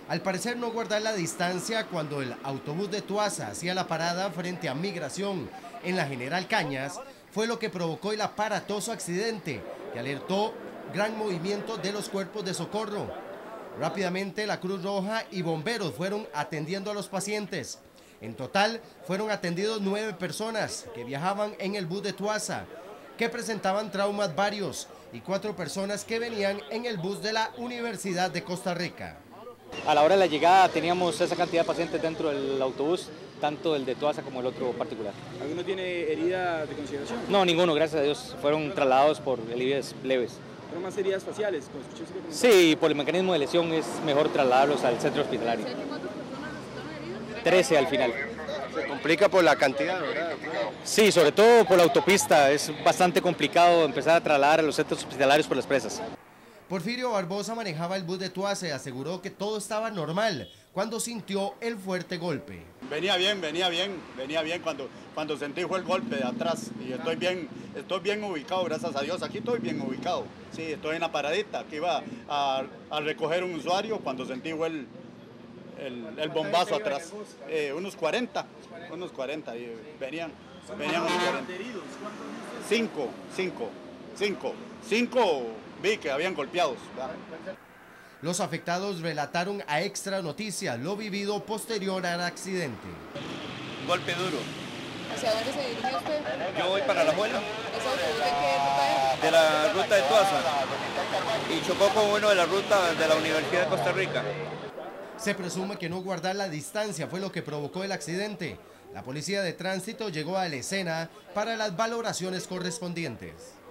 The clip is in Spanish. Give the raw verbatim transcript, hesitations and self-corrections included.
Al parecer no guardar la distancia cuando el autobús de Tuaza hacía la parada frente a Migración en la General Cañas fue lo que provocó el aparatoso accidente que alertó gran movimiento de los cuerpos de socorro. Rápidamente la Cruz Roja y bomberos fueron atendiendo a los pacientes. En total fueron atendidos nueve personas que viajaban en el bus de Tuaza, que presentaban traumas varios, y cuatro personas que venían en el bus de la Universidad de Costa Rica. A la hora de la llegada teníamos esa cantidad de pacientes dentro del autobús, tanto el de Tuaza como el otro particular. ¿Alguno tiene heridas de consideración? No, ninguno, gracias a Dios. Fueron trasladados por heridas leves. ¿Fueron más heridas faciales? Sí, por el mecanismo de lesión es mejor trasladarlos al centro hospitalario. trece al final. Se complica por la cantidad, ¿verdad? Sí, sobre todo por la autopista. Es bastante complicado empezar a trasladar a los centros hospitalarios por las presas. Porfirio Barbosa manejaba el bus de Tuaza y aseguró que todo estaba normal cuando sintió el fuerte golpe. Venía bien, venía bien, venía bien cuando, cuando sentí fue el golpe de atrás y estoy bien, estoy bien ubicado, gracias a Dios, aquí estoy bien ubicado. Sí, estoy en la paradita, aquí iba a, a recoger un usuario cuando sentí fue el, el, el bombazo atrás. Eh, unos cuarenta, unos cuarenta, y venían, venían unos cuarenta. Cinco, cinco, cinco, cinco. Vi que habían golpeados. Los afectados relataron a Extra Noticias lo vivido posterior al accidente. Golpe duro. ¿Hacia dónde se dirige usted? Yo voy para La Juela. ¿Ese autobús de qué ruta es? De la ruta de Tuaza. Y chocó con uno de la ruta de la Universidad de Costa Rica. Se presume que no guardar la distancia fue lo que provocó el accidente. La policía de tránsito llegó a la escena para las valoraciones correspondientes.